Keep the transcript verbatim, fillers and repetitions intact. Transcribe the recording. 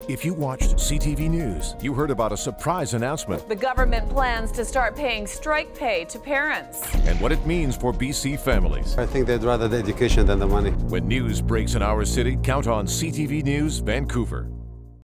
If you watched C T V News, you heard about a surprise announcement The government plans to start paying strike pay to parents. and what it means for B C families. I think they'd rather the education than the money. When news breaks in our city, count on C T V News Vancouver.